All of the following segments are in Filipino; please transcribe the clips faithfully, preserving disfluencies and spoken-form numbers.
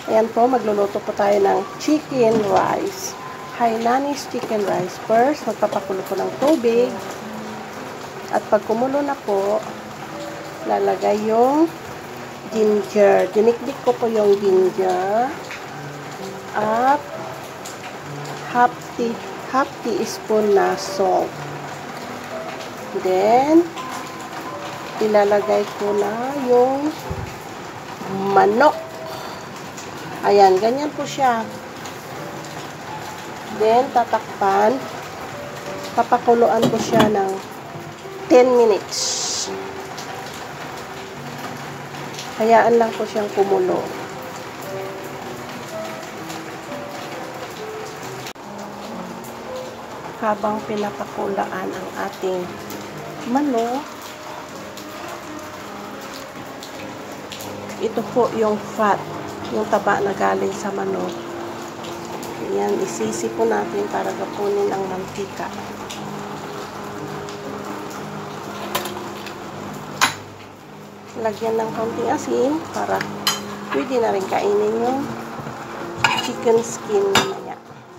Ayan po, magluluto po tayo ng chicken rice. Hainanese chicken rice. First, magpapakulo po ng tubig. At pag kumulo na po, lalagay yung ginger. Dinikdik ko po yung ginger. At half tea, half teaspoon na salt. Then, ilalagay ko na yung manok. Ayan, ganyan po siya. Then, tatakpan. Papakuluan ko siya ng ten minutes. Hayaan lang po siyang kumulo. Habang pinapakulaan ang ating manok, ito po yung fat, yung taba na galing sa manok. Ayan, isisi po natin para gapunin ang mantika. Lagyan ng kaunting asin para pwede na rin kainin yung chicken skin mamaya.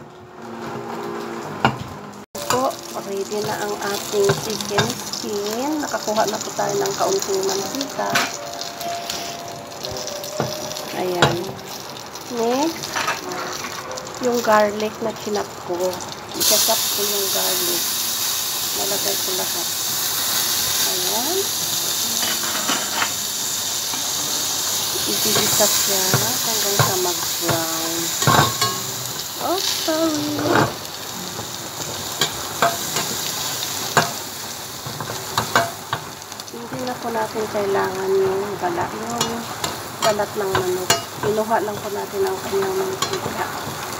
Po, ready na ang ating chicken skin. Nakakuha na po tayo ng kaunting mantika. Ayan. Next, yung garlic na chinap ko. Ikachap ko yung garlic. Nalagay ko lahat. Ayan. Igigisa siya hanggang sa mag-brown. Oh, sorry. Hindi na po natin kailangan yung balat, yung balat ng manok. Kinuha lang po natin ang kanyang mantika.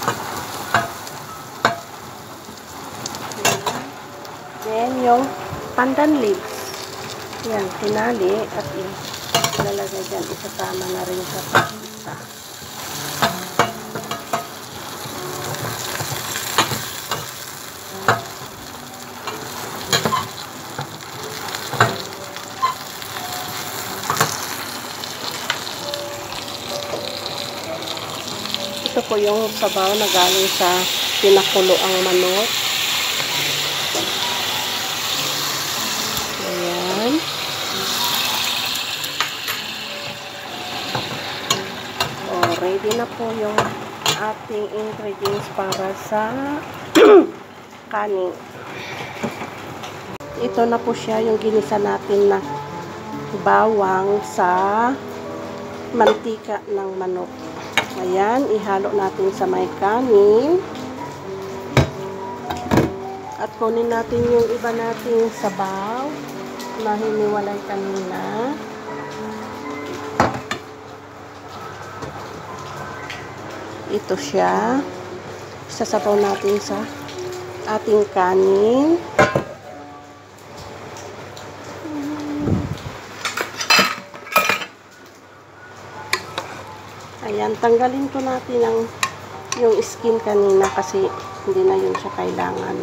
Then, yung pandan leaves. Yan, tinali at ilalagay dyan. Isasama na rin sa pasta. Ito po yung sabaw na galing sa pinakulo ang manok. Ayan. O, ready na po yung ating ingredients para sa kanin. Ito na po siya yung ginisa natin na bawang sa mantika ng manok. Ayan, ihalo natin sa may kanin. At kunin natin yung iba nating sabaw na hiniwalay kanina. Ito siya. Sasabaw natin sa ating kanin. Ayan, tanggalin ko natin ang yung skin kanina kasi hindi na yun siya kailangan.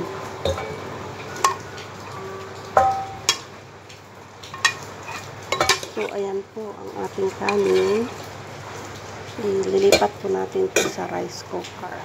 So, ayan po ang ating kanin. Ililipat po natin ito sa rice cooker.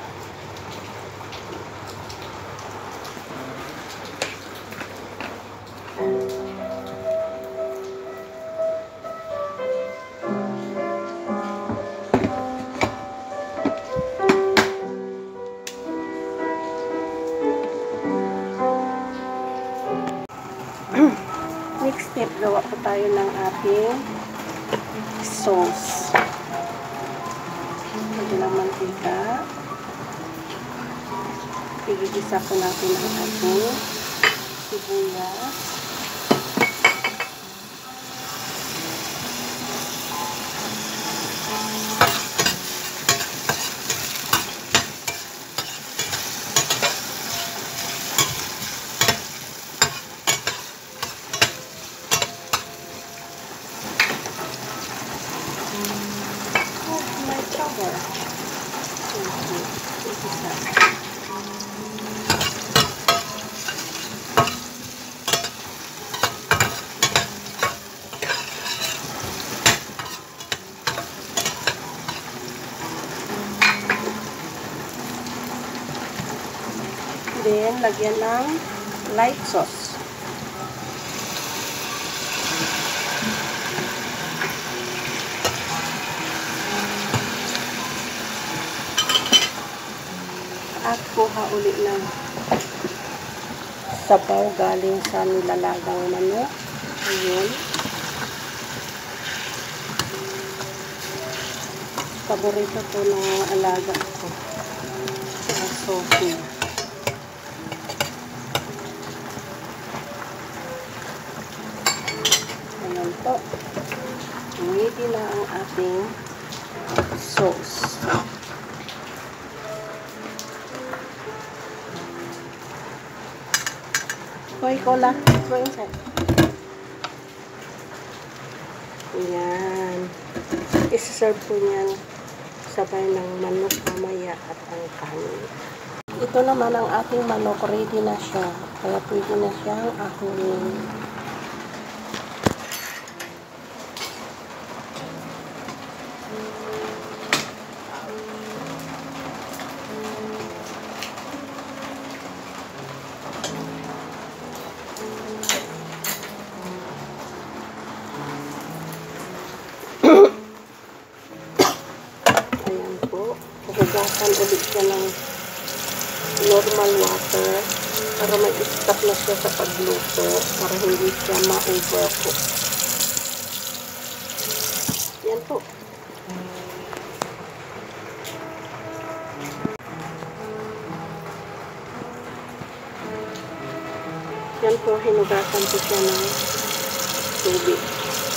Next step, gawa po tayo ng ating sauce. Lagyan ng mantika. Igigisa po natin ang ating sibuyas. then, lagyan ng light sauce. At kuha ulit ng sabaw galing sa nilalagang manok. Ayun. Paborito to ng mga alaga ko. Sa Sophie. Ayan po. Ready na ang ating sauce. Hoy, cola. Go inside. Ayan. Isa-serve po niyan sabay ng manok mamaya at ang kanin. Ito naman ang ating manok. Ready na siya. Kaya pwede na siyang ahunin. Ayan po. Hugasan ulit siya ng normal water para may stop na siya sa pagluto para hindi siya ma-overcook. Yan po. Yan po, hinugasan po siya ng tubig.